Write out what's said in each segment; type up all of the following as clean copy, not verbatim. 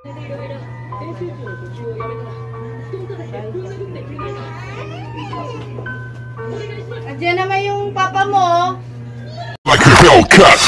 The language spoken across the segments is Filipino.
Andiyan naman yung papa mo. Like a Hellcat.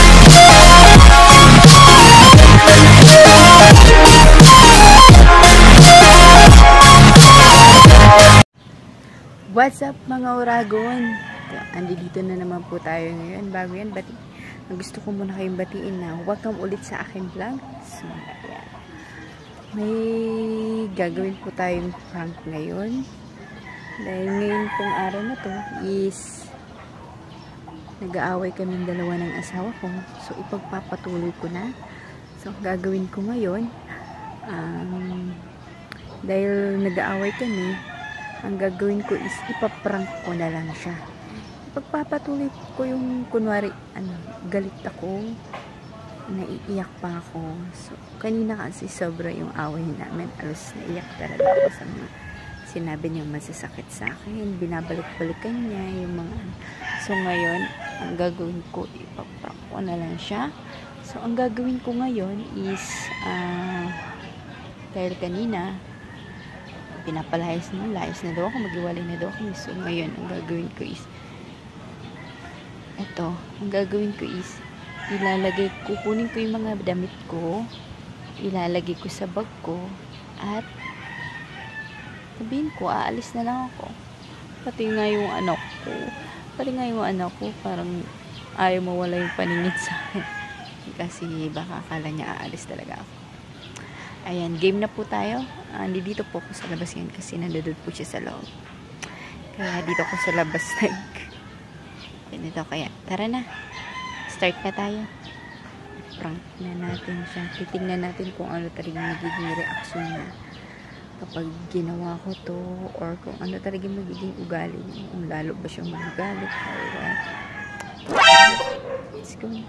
What's up mga Uragon? Andito na naman po tayo ngayon. Bago yan, gusto ko muna kayong batiin na welcome ulit sa aking vlog. So, ayan. May gagawin po tayong prank ngayon. Dahil ngayon pong araw na to is nag-aaway kaming dalawa ng asawa ko. So, ipagpapatuloy ko na. So, gagawin ko ngayon, dahil nag-aaway kami, ang gagawin ko is ipaprank ko na lang siya. Ipagpapatuloy ko yung kunwari, galit ako, naiiyak pa ako. So, kanina kasi sobra yung away namin. Alos naiyak talaga ako sa mga sinabi niyang masasakit sa akin. Binabalik-balikan niya yung mga So, ngayon, ang gagawin ko, ipaprank ko na lang siya. So, ang gagawin ko ngayon is, dahil kanina, pinapalayas na daw ako, mag-iwalay na daw ako. So, ngayon, ang gagawin ko is, kukunin ko yung mga damit ko, ilalagay ko sa bag ko, at sabihin ko, aalis na lang ako. Pati nga yung anak ko, parang ayaw mawala yung paningin sa akin. Kasi baka akala niya aalis talaga ako. Ayan, game na po tayo. Dito po ako sa labas ngayon kasi nandun po siya sa loob. Kaya dito ako sa labas ganito. Kaya tara na, start na tayo. Prank na natin siya. Titingnan natin kung ano talagang magiging reaction niya kapag ginawa ko to, or kung ano talagang magiging ugali niya. Kung lalo ba siyang magalit or what. Let's go.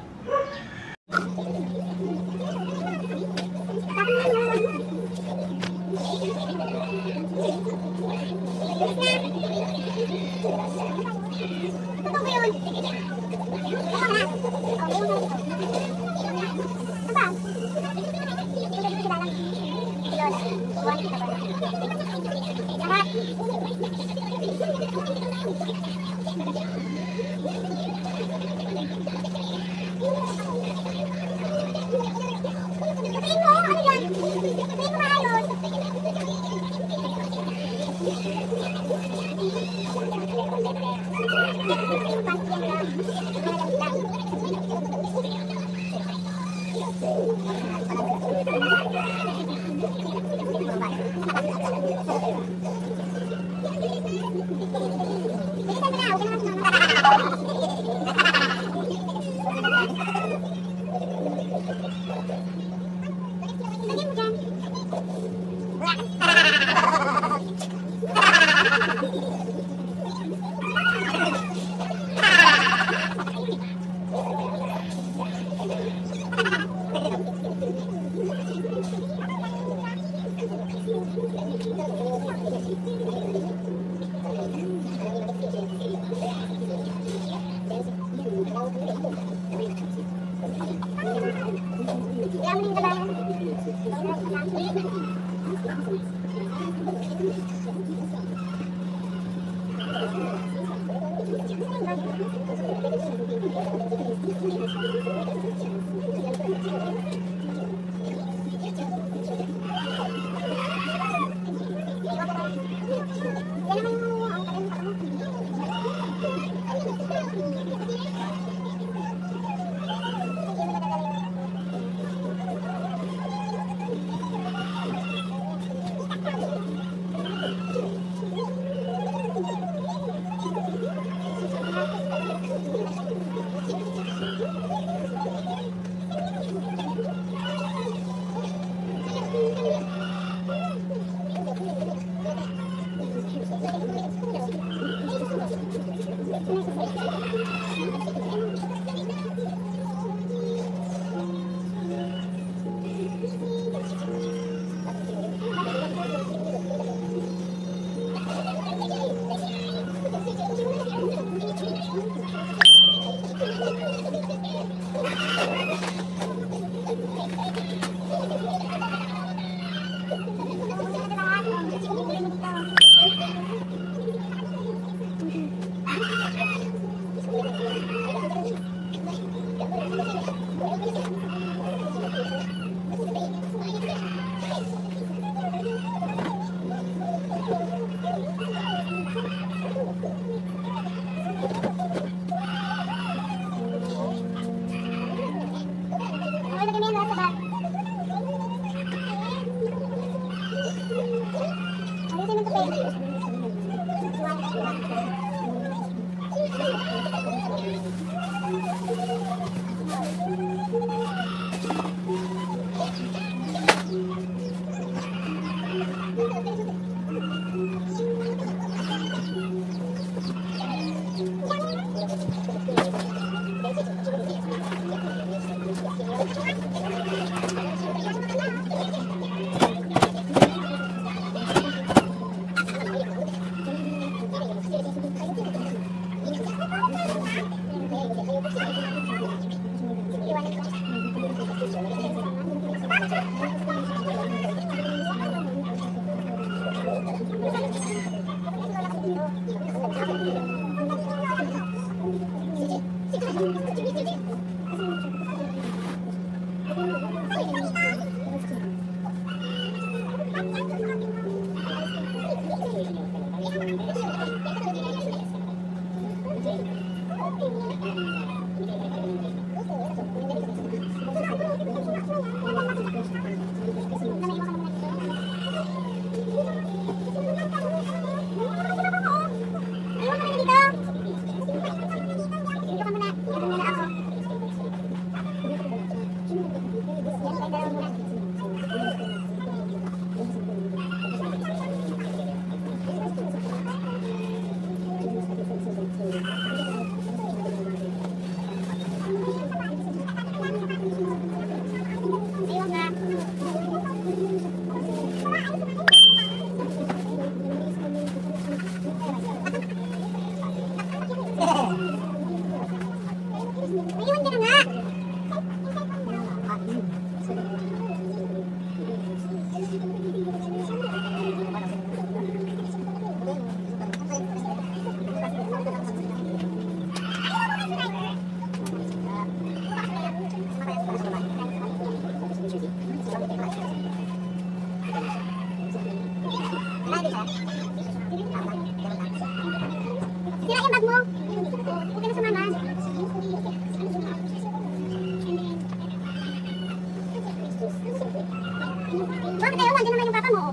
Bakit ayaw? Nandiyan naman yung papa mo.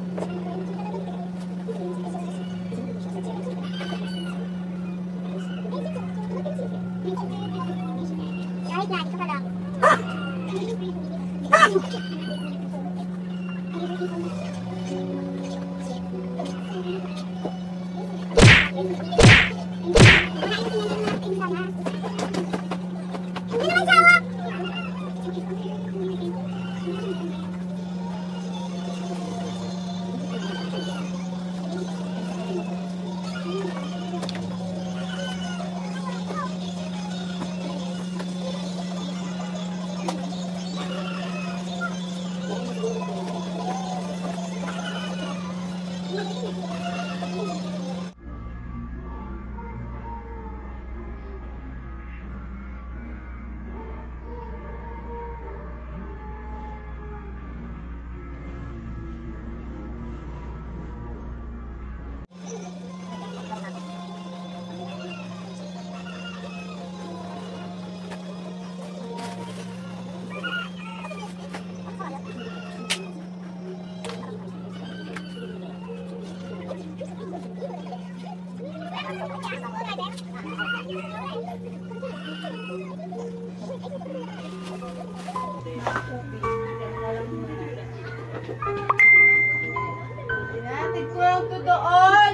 Kahit na, ito ka lang. Hindi naman sawa. Hinatid ko lang to doon.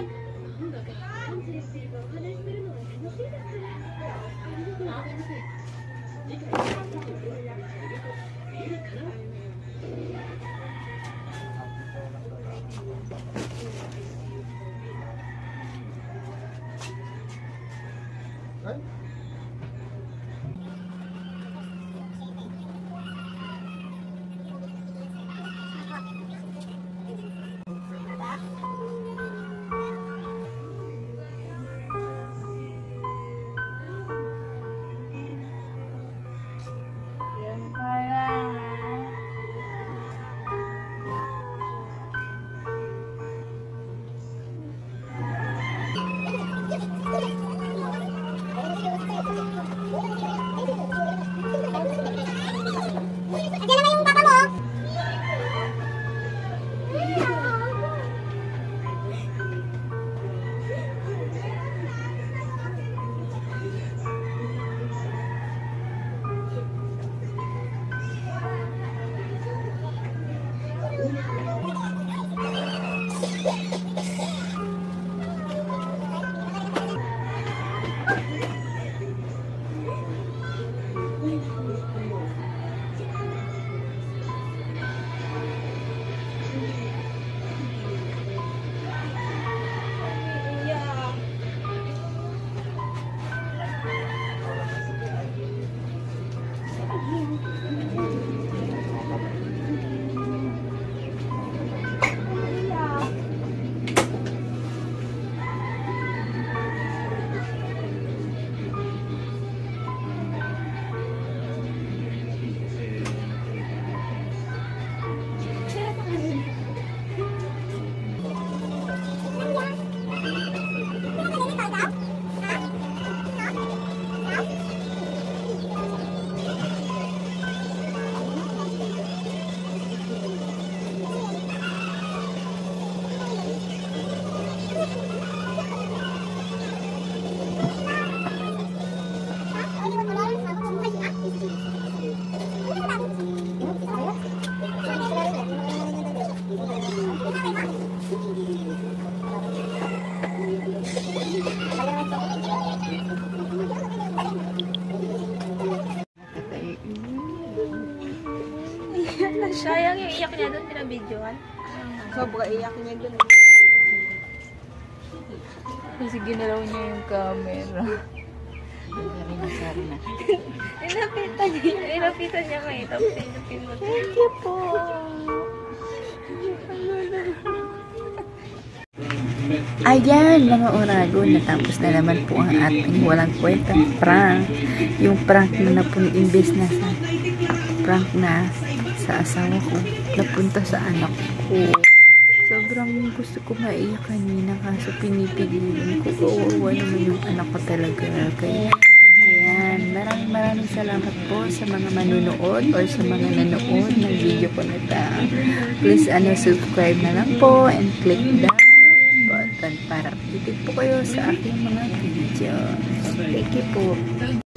Sayang yung iyak niya doon, pinabidyoan. Sobra iyak niya dun. Kasi ginalaw niya yung camera. Inapitan niya kayo, tapos inapin mo. Thank you po. Ayan, mga orago, natapos na naman po ang ating walang kwentang prank. Yung prank na imbes na sa prank na sa asawa ko, napunta sa anak ko. Sobrang gusto ko maiyak kanina, kaso pinipigilan ko. Kawawa naman yung anak ko talaga. Kaya, ayan, maraming salamat po sa mga manunood or sa mga nanood ng video ko na ito. Please, subscribe na lang po and click the button para updated po kayo sa aking mga video. Thank you po.